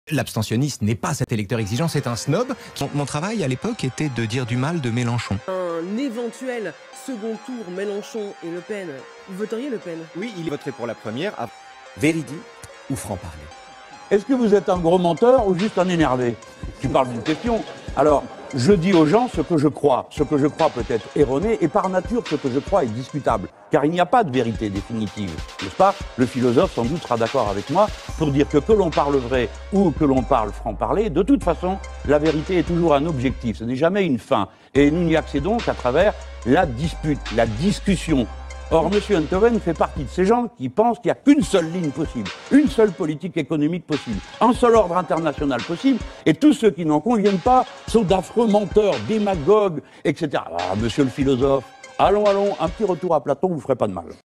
L'abstentionniste n'est pas cet électeur exigeant, c'est un snob. Mon travail à l'époque était de dire du mal de Mélenchon. Un éventuel second tour Mélenchon et Le Pen, vous voteriez Le Pen? Oui, il voterait pour la première, à véridique ou franc-parler. Est-ce que vous êtes un gros menteur ou juste un énervé? Tu parles d'une question. Alors, je dis aux gens ce que je crois. Ce que je crois peut être erroné, et par nature, ce que je crois est discutable. Car il n'y a pas de vérité définitive, n'est-ce pas? Le philosophe, sans doute, sera d'accord avec moi pour dire que l'on parle vrai ou que l'on parle franc-parler, de toute façon, la vérité est toujours un objectif. Ce n'est jamais une fin. Et nous n'y accédons qu'à travers la dispute, la discussion. Or, M. Enthoven fait partie de ces gens qui pensent qu'il n'y a qu'une seule ligne possible, une seule politique économique possible, un seul ordre international possible, et tous ceux qui n'en conviennent pas sont d'affreux menteurs, démagogues, etc. Ah, monsieur le philosophe, allons, un petit retour à Platon vous ferait pas de mal.